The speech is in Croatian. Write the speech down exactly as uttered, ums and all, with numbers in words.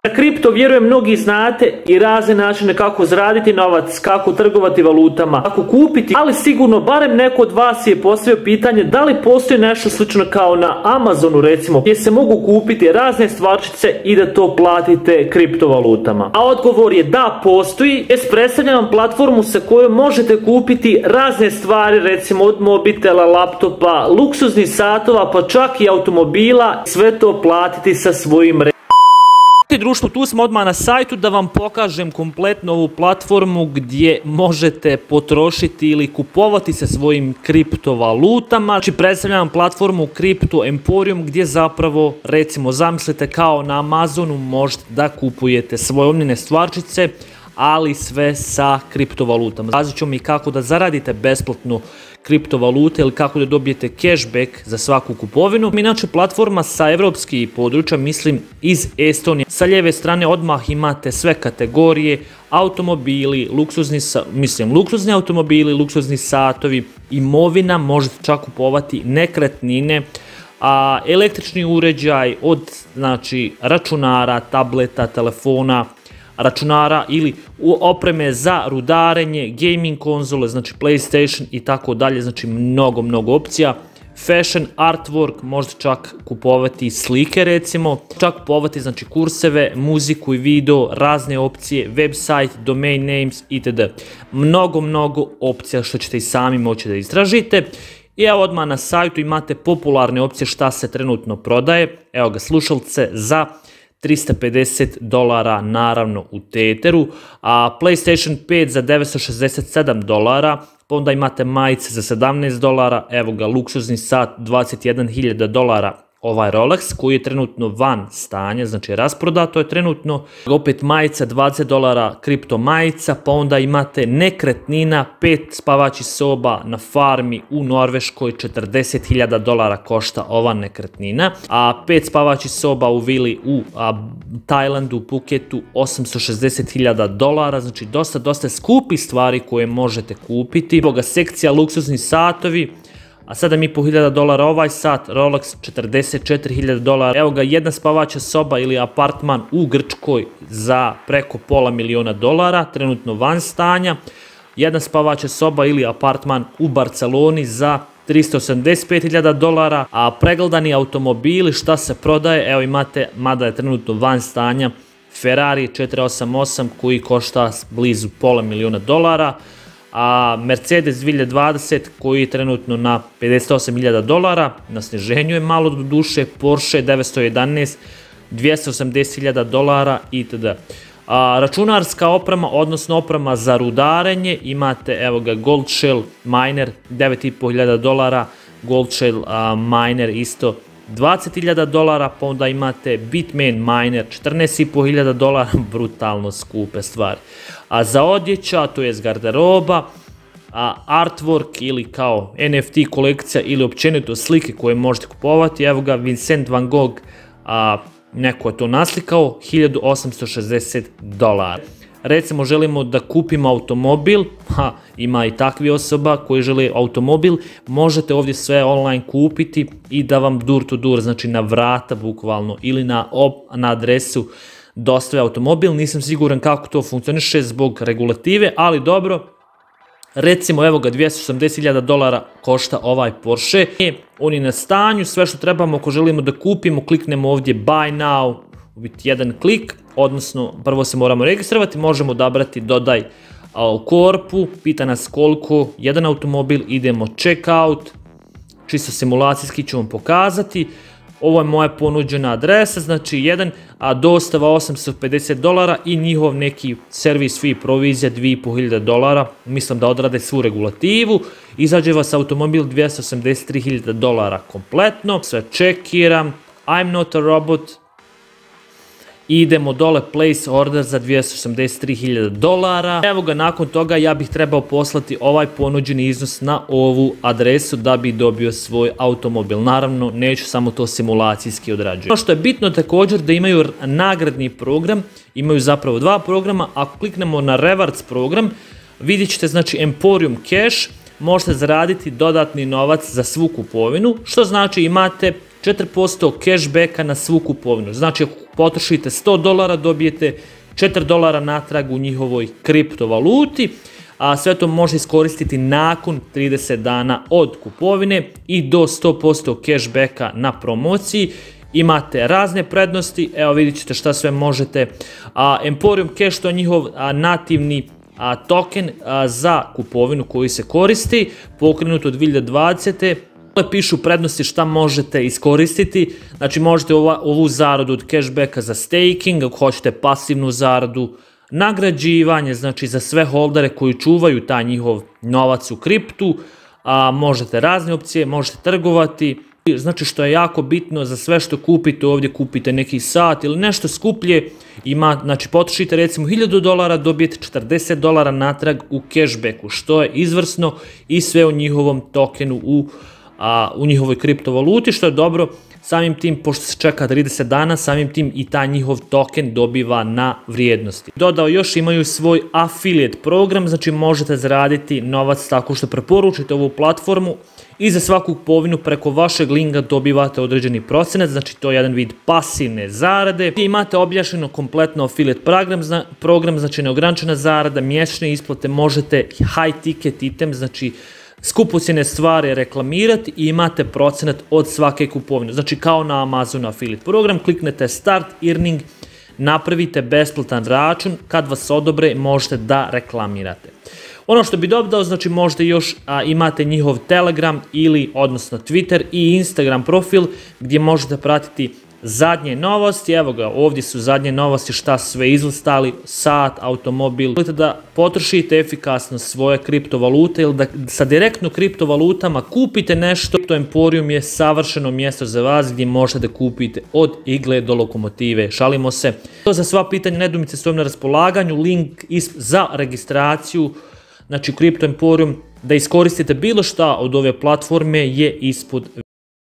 Na kripto vjerujem mnogi znate i razne načine kako zaraditi novac, kako trgovati valutama, kako kupiti, ali sigurno barem neko od vas je postavio pitanje da li postoji nešto slično kao na Amazonu recimo, gdje se mogu kupiti razne stvarčice i da to platite kriptovalutama. A odgovor je da postoji. Es predstavljam vam platformu sa kojom možete kupiti razne stvari, recimo od mobitela, laptopa, luksuznih satova, pa čak i automobila, sve to platiti sa svojim re... Društvo, tu smo odmah na sajtu da vam pokažem kompletno ovu platformu gdje možete potrošiti ili kupovati sa svojim kriptovalutama. Znači predstavljam vam platformu Crypto Emporium gdje zapravo, recimo zamislite kao na Amazonu, možete da kupujete svoje omljene stvarčice, ali sve sa kriptovalutama. Kazat ću mi kako da zaradite besplatno kriptovalute ili kako da dobijete cashback za svaku kupovinu. Inače, platforma sa evropskih područja, mislim iz Estonije. Sa lijeve strane odmah imate sve kategorije, automobili, luksuzni, mislim, luksuzni automobili, luksuzni satovi, imovina, možete čak kupovati nekretnine, a električni uređaj od, znači, računara, tableta, telefona, računara ili opreme za rudarenje, gaming konzole, znači PlayStation i tako dalje, znači mnogo, mnogo opcija. Fashion, artwork, možete čak kupovati slike recimo, čak kupovati znači kurseve, muziku i video, razne opcije, website, domain names itd. Mnogo, mnogo opcija što ćete i sami moći da istražite. I evo odmah na sajtu imate popularne opcije šta se trenutno prodaje. Evo ga, slušalice za trista pedeset dolara naravno u Tetheru, a PlayStation pet za devetsto šezdeset sedam dolara, pa onda imate majice za sedamnaest dolara, evo ga luksuzni sat dvadeset jedna hiljada dolara, ovaj Rolex koji je trenutno van stanja, znači rasprodato je trenutno, opet majica dvadeset dolara, kripto majica, pa onda imate nekretnina, pet spavaćih soba na farmi u Norveškoj, četrdeset hiljada dolara košta ova nekretnina, a pet spavaćih soba u vili u a, Tajlandu, Phuketu, osamsto šezdeset hiljada dolara, znači dosta, dosta skupi stvari koje možete kupiti. Evo ga sekcija luksuzni satovi, a sedam i po hiljada dolara ovaj sat, Rolex četrdeset četiri hiljade dolara. Evo ga jedna spavaća soba ili apartman u Grčkoj za preko pola miliona dolara, trenutno van stanja. Jedna spavaća soba ili apartman u Barceloni za tristo osamdeset pet hiljada dolara, a pregledani automobili šta se prodaje, evo imate, mada je trenutno van stanja, Ferrari četiristo osamdeset osam koji košta blizu pola miliona dolara, a Mercedes dvije hiljade dvadeset koji je trenutno na pedeset osam hiljada dolara, na sniženju je malo do duše, Porsche devetsto jedanaest, dvjesto osamdeset hiljada dolara itd. A, računarska oprema, odnosno oprema za rudarenje, imate evo ga Gold Shell Miner devet i po hiljada dolara, Gold Shell a, Miner isto dvadeset hiljada dolara, pa onda imate Bitmain Miner četrnaest i po hiljada dolara, brutalno skupe stvari. A za odjeća, to je garderoba, a artwork ili kao N F T kolekcija ili općenito slike koje možete kupovati, evo ga Vincent van Gogh, a, neko je to naslikao, hiljadu osamsto šezdeset dolara. Recimo želimo da kupimo automobil, ha, ima i takvi osoba koji žele automobil, možete ovdje sve online kupiti i da vam door to door, znači na vrata bukvalno ili na, op, na adresu dostave automobil. Nisam siguran kako to funkcioniše zbog regulative, ali dobro. Recimo evo ga dvjesto osamdeset hiljada dolara košta ovaj Porsche. On je na stanju, sve što trebamo ako želimo da kupimo, kliknemo ovdje buy now, u biti jedan klik, odnosno prvo se moramo registrovati, možemo odabrati dodaj u korpu, pita nas koliko, jedan automobil, idemo check out, čisto simulacijski ću vam pokazati. Ovo je moja ponuđena adresa, znači jedan, a dostava osamsto pedeset dolara i njihov neki servis fee provizija dvije i po hiljade dolara, mislim da odrade svu regulativu, izađe vas automobil dvjesto osamdeset tri hiljade dolara kompletno, sve čekiram, I'm not a robot, i idemo dole place order za dvjesto osamdeset tri hiljade dolara. Evo ga, nakon toga ja bih trebao poslati ovaj ponuđeni iznos na ovu adresu da bi dobio svoj automobil. Naravno, neću samo to simulacijski odrađujem. Ono što je bitno također da imaju nagradni program, imaju zapravo dva programa. Ako kliknemo na rewards program, vidjet ćete znači Emporium Cash, možete zaraditi dodatni novac za svu kupovinu, što znači imate četiri posto cashbacka na svu kupovinu. Znači ako potrošite sto dolara, dobijete četiri dolara natrag u njihovoj kriptovaluti, a sve to može iskoristiti nakon trideset dana od kupovine i do sto posto cashbacka na promociji. Imate razne prednosti, evo vidjet ćete šta sve možete. A, Emporium Cash, to je njihov a, nativni a, token a, za kupovinu koji se koristi, pokrenut od dvije hiljade dvadesete. Pišu prednosti šta možete iskoristiti, znači možete ova, ovu zaradu od cashbacka za staking, ako hoćete pasivnu zaradu, nagrađivanje, znači za sve holdere koji čuvaju taj njihov novac u kriptu, a možete razne opcije, možete trgovati. Znači što je jako bitno, za sve što kupite ovdje, kupite neki sat ili nešto skuplje, ima, znači potrošite recimo hiljadu dolara, dobijete četrdeset dolara natrag u cashbacku, što je izvrsno i sve u njihovom tokenu, u, a, u njihovoj kriptovaluti, što je dobro. Samim tim, pošto se čeka trideset dana, samim tim i taj njihov token dobiva na vrijednosti. Dodao još, imaju svoj affiliate program, znači možete zaraditi novac tako što preporučite ovu platformu i za svaku kupovinu preko vašeg linka dobivate određeni procenat, znači to je jedan vid pasivne zarade. I imate objašnjeno kompletno affiliate program, program znači neograničena zarada, mjesečne isplate, možete high ticket item, znači skupocjene stvari reklamirati i imate procenat od svake kupovine. Znači kao na Amazonu affiliate program, kliknete start earning, napravite besplatan račun, kad vas odobre možete da reklamirate. Ono što bi dodao, znači možete još a, imate njihov Telegram ili odnosno Twitter i Instagram profil gdje možete pratiti zadnje novosti. Evo ga, ovdje su zadnje novosti šta sve izlistali, sat, automobil. Želite da potrošite efikasno svoje kriptovalute ili da sa direktno kriptovalutama kupite nešto, to Emporium je savršeno mjesto za vas gdje možete da kupite od igle do lokomotive. Šalimo se. To za sva pitanja, nedoumice stojim na raspolaganju, link za registraciju, znači Crypto Emporium, da iskoristite bilo šta od ove platforme je ispod